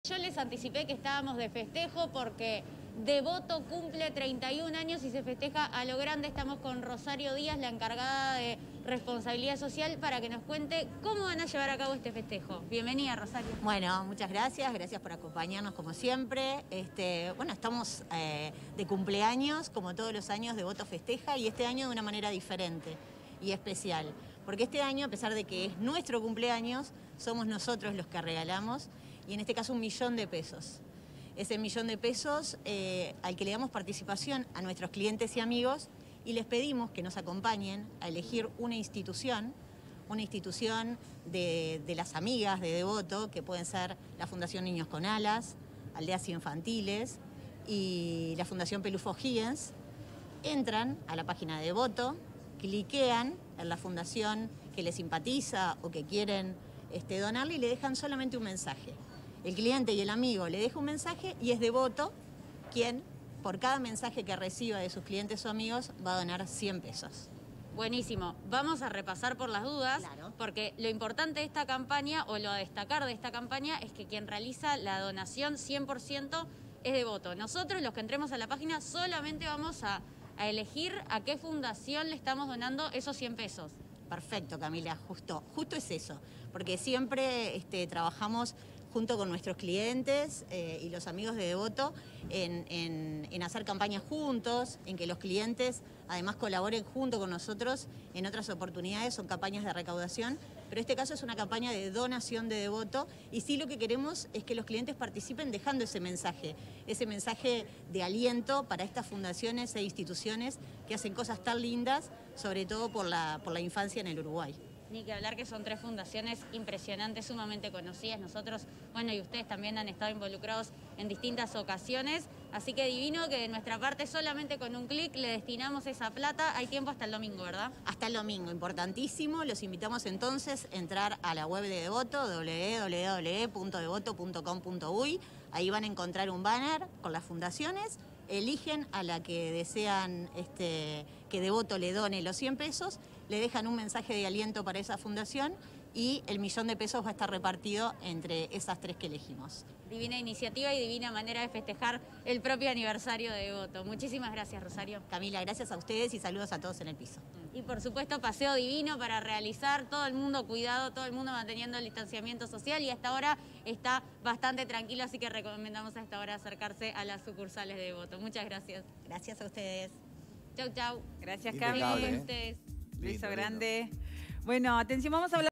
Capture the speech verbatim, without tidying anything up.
Yo les anticipé que estábamos de festejo porque Devoto cumple treinta y un años y se festeja a lo grande. Estamos con Rosario Díaz, la encargada de responsabilidad social, para que nos cuente cómo van a llevar a cabo este festejo. Bienvenida, Rosario. Bueno, muchas gracias, gracias por acompañarnos como siempre. Este, bueno, estamos eh, de cumpleaños, como todos los años Devoto festeja, y este año de una manera diferente y especial. Porque este año, a pesar de que es nuestro cumpleaños, somos nosotros los que regalamos, y en este caso un millón de pesos. Ese millón de pesos eh, al que le damos participación a nuestros clientes y amigos, y les pedimos que nos acompañen a elegir una institución, una institución de, de las amigas de Devoto, que pueden ser la Fundación Niños con Alas, Aldeas Infantiles y la Fundación Pelufo Higgins. Entran a la página de Devoto, cliquean en la fundación que les simpatiza o que quieren este, donarle, y le dejan solamente un mensaje. El cliente y el amigo le deja un mensaje y es Devoto quien, por cada mensaje que reciba de sus clientes o amigos, va a donar cien pesos. Buenísimo. Vamos a repasar por las dudas, Claro. Porque lo importante de esta campaña, o lo a destacar de esta campaña, es que quien realiza la donación cien por ciento es Devoto. Nosotros, los que entremos a la página, solamente vamos a, a elegir a qué fundación le estamos donando esos cien pesos. Perfecto, Camila, justo, justo es eso, porque siempre este, trabajamos junto con nuestros clientes eh, y los amigos de Devoto en, en, en hacer campañas juntos, en que los clientes además colaboren junto con nosotros en otras oportunidades, son campañas de recaudación, pero este caso es una campaña de donación de Devoto, y sí lo que queremos es que los clientes participen dejando ese mensaje, ese mensaje de aliento para estas fundaciones e instituciones que hacen cosas tan lindas, sobre todo por la, por la infancia en el Uruguay. Ni que hablar que son tres fundaciones impresionantes, sumamente conocidas. Nosotros, bueno, y ustedes también han estado involucrados en distintas ocasiones. Así que divino que de nuestra parte, solamente con un clic, le destinamos esa plata. Hay tiempo hasta el domingo, ¿verdad? Hasta el domingo, importantísimo. Los invitamos entonces a entrar a la web de Devoto, doble u doble u doble u punto devoto punto com punto uy. Ahí van a encontrar un banner con las fundaciones. Eligen a la que desean este, que Devoto le done los cien pesos, le dejan un mensaje de aliento para esa fundación, y el millón de pesos va a estar repartido entre esas tres que elegimos. Divina iniciativa y divina manera de festejar el propio aniversario de Devoto. Muchísimas gracias, Rosario. Camila, gracias a ustedes y saludos a todos en el piso. Y por supuesto, paseo divino para realizar, todo el mundo cuidado, todo el mundo manteniendo el distanciamiento social, y hasta ahora está bastante tranquilo, así que recomendamos a esta hora acercarse a las sucursales de Devoto. Muchas gracias. Gracias a ustedes. Chau, chau. Gracias, Impecable, Cami. ¿eh? Ustedes. Beso Lindo, grande. lindo. Bueno, atención, vamos a hablar.